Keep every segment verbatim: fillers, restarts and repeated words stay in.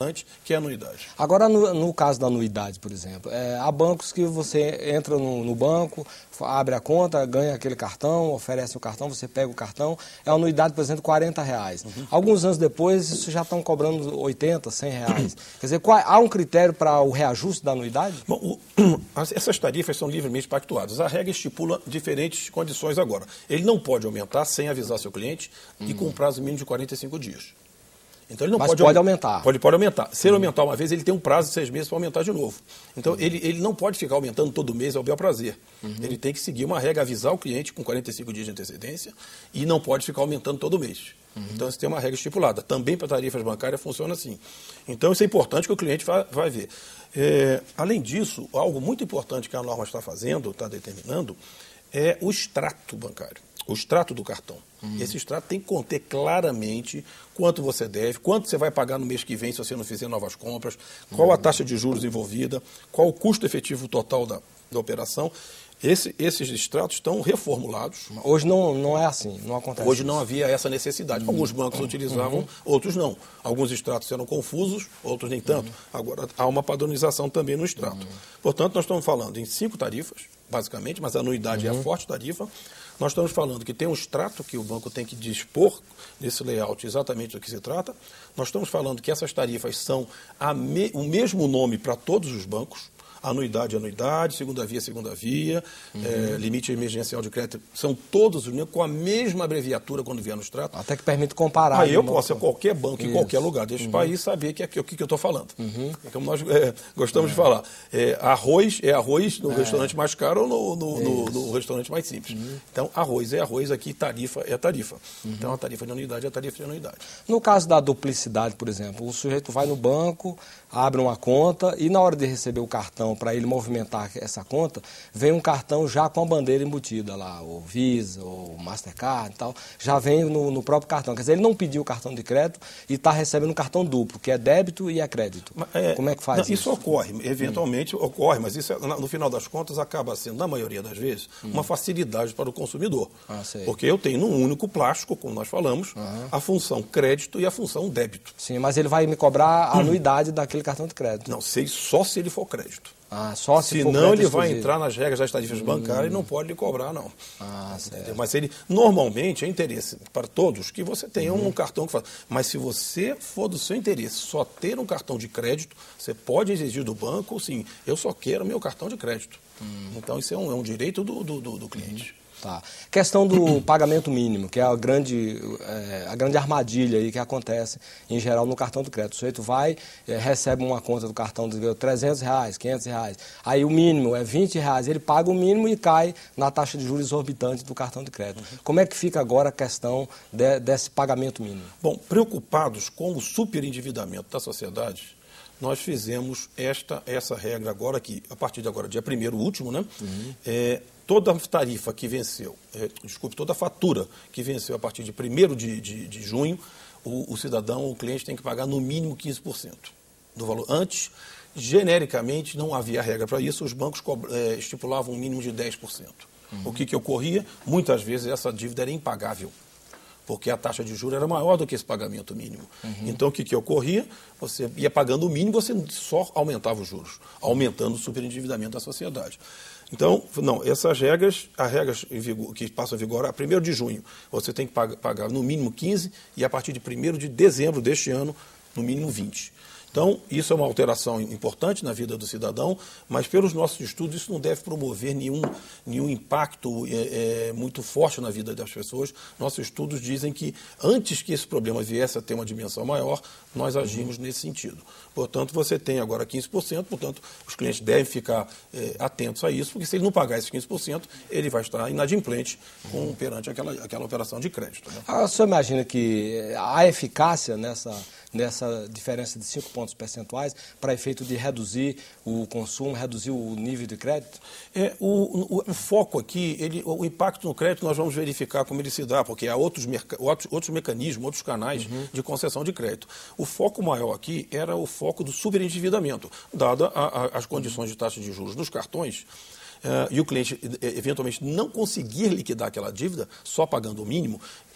que é a anuidade. Agora, no, no caso da anuidade, por exemplo, é, há bancos que você entra no, no banco, abre a conta, ganha aquele cartão, oferece o cartão, você pega o cartão, é uma anuidade, por exemplo, quarenta reais. Uhum. Alguns anos depois, isso já estão cobrando oitenta, cem reais. Quer dizer, qual, há um critério para o reajuste da anuidade? Bom, o, essas tarifas são livremente pactuadas. A regra estipula diferentes condições agora. Ele não pode aumentar sem avisar seu cliente uhum. e com um prazo mínimo de quarenta e cinco dias. Então, ele não Mas pode, pode aumentar. Pode, pode aumentar. Se ele aumentar uma vez, ele tem um prazo de seis meses para aumentar de novo. Então, uhum. ele, ele não pode ficar aumentando todo mês ao bel prazer. Uhum. Ele tem que seguir uma regra, avisar o cliente com quarenta e cinco dias de antecedência e não pode ficar aumentando todo mês. Uhum. Então, isso tem uma regra estipulada. Também para tarifas bancárias funciona assim. Então, isso é importante que o cliente vai, vai ver. É, além disso, algo muito importante que a norma está fazendo, está determinando, é o extrato bancário. O extrato do cartão. Uhum. Esse extrato tem que conter claramente quanto você deve, quanto você vai pagar no mês que vem se você não fizer novas compras, qual uhum. a taxa de juros envolvida, qual o custo efetivo total da, da operação. Esse, esses extratos estão reformulados. Hoje não, não é assim, não acontece. Hoje isso. não havia essa necessidade. Uhum. Alguns bancos utilizavam, uhum. outros não. Alguns extratos eram confusos, outros nem tanto. Uhum. Agora, há uma padronização também no extrato. Uhum. Portanto, nós estamos falando em cinco tarifas, basicamente, mas a anuidade uhum. é a forte tarifa. Nós estamos falando que tem um extrato que o banco tem que dispor nesse layout exatamente do que se trata. Nós estamos falando que essas tarifas são a me, o mesmo nome para todos os bancos. Anuidade, anuidade, segunda via, segunda via, uhum. é, limite emergencial de crédito, são todos os com a mesma abreviatura quando vier no extrato. Até que permite comparar. Aí eu posso, a qualquer banco, Isso. em qualquer lugar deste uhum. país, saber que é, o que, que eu estou falando. Uhum. É como nós é, gostamos é. de falar. É, arroz é arroz no é. restaurante mais caro ou no, no, no, no restaurante mais simples. Uhum. Então, arroz é arroz, aqui tarifa é tarifa. Uhum. Então, a tarifa de anuidade é a tarifa de anuidade. No caso da duplicidade, por exemplo, o sujeito vai no banco, abre uma conta e na hora de receber o cartão para ele movimentar essa conta, vem um cartão já com a bandeira embutida lá, o Visa, o Mastercard e tal, já vem no, no próprio cartão. Quer dizer, ele não pediu o cartão de crédito e está recebendo um cartão duplo, que é débito e é crédito. É, Como é que faz não, isso? Isso ocorre, eventualmente hum. ocorre, mas isso no final das contas acaba sendo, na maioria das vezes, hum. uma facilidade para o consumidor. Ah, porque eu tenho num único plástico, como nós falamos, uhum. a função crédito e a função débito. Sim, mas ele vai me cobrar a anuidade hum. daquele cartão de crédito. Não, sei só se ele for crédito. Ah, só se Senão for crédito ele vai exclusivo. entrar nas regras das tarifas hum. bancárias e não pode lhe cobrar, não. Ah, certo. Mas ele, normalmente, é interesse para todos que você tenha uhum. um cartão que faz. Mas se você for do seu interesse só ter um cartão de crédito, você pode exigir do banco, sim, eu só quero meu cartão de crédito. Hum. Então, isso é um, é um direito do, do, do, do cliente. Uhum. Tá. Questão do pagamento mínimo, que é a grande, é, a grande armadilha aí que acontece, em geral, no cartão de crédito. O sujeito vai, é, recebe uma conta do cartão de trezentos reais, quinhentos reais. Aí o mínimo é vinte reais, ele paga o mínimo e cai na taxa de juros exorbitante do cartão de crédito. Uhum. Como é que fica agora a questão de, desse pagamento mínimo? Bom, preocupados com o superendividamento da sociedade, nós fizemos esta, essa regra agora aqui, a partir de agora, dia primeiro, último, né? Uhum. É, toda a tarifa que venceu, é, desculpe, toda a fatura que venceu a partir de primeiro de, de, de junho, o, o cidadão, o cliente tem que pagar no mínimo quinze por cento do valor. Antes, genericamente, não havia regra para isso, os bancos é, estipulavam um mínimo de dez por cento. Uhum. O que, que ocorria? Muitas vezes essa dívida era impagável, porque a taxa de juros era maior do que esse pagamento mínimo. Uhum. Então, o que, que ocorria? Você ia pagando o mínimo, você só aumentava os juros, aumentando o superendividamento da sociedade. Então, não, essas regras, as regras em vigor, que passam a vigor a primeiro de junho, você tem que pagar, pagar no mínimo quinze e a partir de primeiro de dezembro deste ano, no mínimo vinte. Então, isso é uma alteração importante na vida do cidadão, mas pelos nossos estudos isso não deve promover nenhum, nenhum impacto é, é, muito forte na vida das pessoas. Nossos estudos dizem que antes que esse problema viesse a ter uma dimensão maior, nós agimos uhum. nesse sentido. Portanto, você tem agora quinze por cento, portanto, os clientes devem ficar é, atentos a isso, porque se ele não pagar esses quinze por cento, ele vai estar inadimplente com, perante aquela, aquela operação de crédito. Né? Ah, o senhor imagina que a eficácia nessa... nessa diferença de cinco pontos percentuais para efeito de reduzir o consumo, reduzir o nível de crédito? É, o, o, o foco aqui, ele, o impacto no crédito nós vamos verificar como ele se dá, porque há outros, outros, outros mecanismos, outros canais uhum. de concessão de crédito. O foco maior aqui era o foco do superendividamento, dada a, a, as condições de taxa de juros dos cartões. Uh, e o cliente, eventualmente, não conseguir liquidar aquela dívida, só pagando o mínimo,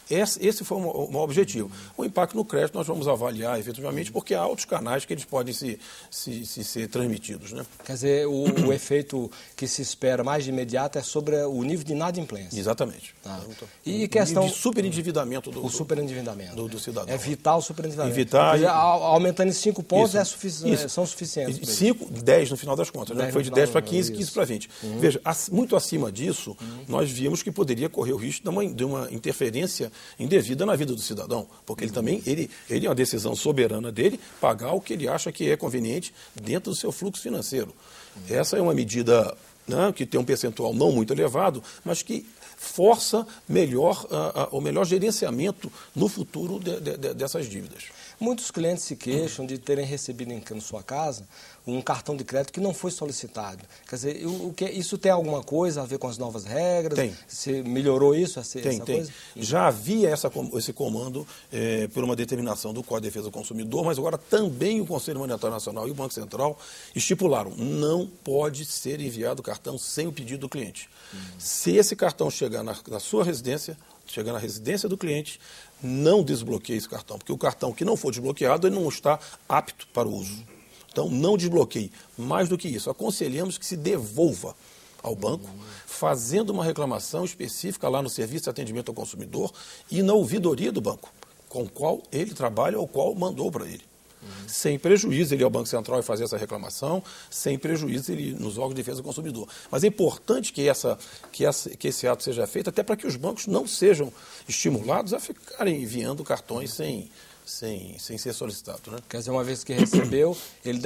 Esse, esse foi o, o objetivo. O impacto no crédito nós vamos avaliar efetivamente, porque há outros canais que eles podem se, se, se ser transmitidos. Né? Quer dizer, o, o efeito que se espera mais de imediato é sobre o nível de inadimplência. Exatamente. Ah. Então, E o questão... nível de superendividamento do, o superendividamento. do, do cidadão. É vital o superendividamento. Evitar... Quer dizer, aumentando em cinco pontos é sufici... Isso. são suficientes. cinco, dez no final das contas. Né? Foi de dez para quinze, quinze para vinte. Uhum. Veja, muito acima disso, uhum. nós vimos que poderia correr o risco de uma, de uma interferência indevida na vida do cidadão, porque ele também, ele, ele é uma decisão soberana dele pagar o que ele acha que é conveniente dentro do seu fluxo financeiro. Essa é uma medida, né, que tem um percentual não muito elevado, mas que força melhor, uh, uh, o melhor gerenciamento no futuro de, de, de, dessas dívidas. Muitos clientes se queixam de terem recebido em sua casa um cartão de crédito que não foi solicitado. Quer dizer, o, o que, isso tem alguma coisa a ver com as novas regras? Tem. Você melhorou isso? Essa, tem, essa tem. Coisa? Já havia essa, esse comando é, por uma determinação do Código de Defesa do Consumidor, mas agora também o Conselho Monetário Nacional e o Banco Central estipularam, não pode ser enviado cartão sem o pedido do cliente. Uhum. Se esse cartão chegar na, na sua residência, chegar na residência do cliente, não desbloqueie esse cartão, porque o cartão que não for desbloqueado, ele não está apto para o uso. Então, não desbloqueie. Mais do que isso, aconselhamos que se devolva ao banco, fazendo uma reclamação específica lá no Serviço de Atendimento ao Consumidor e na ouvidoria do banco, com o qual ele trabalha ou qual mandou para ele. Uhum. Sem prejuízo ele ir ao Banco Central e fazer essa reclamação, sem prejuízo ele ir nos órgãos de defesa do consumidor. Mas é importante que, essa, que, essa, que esse ato seja feito, até para que os bancos não sejam estimulados a ficarem enviando cartões sem, sem, sem ser solicitado. Né? Quer dizer, uma vez que recebeu, ele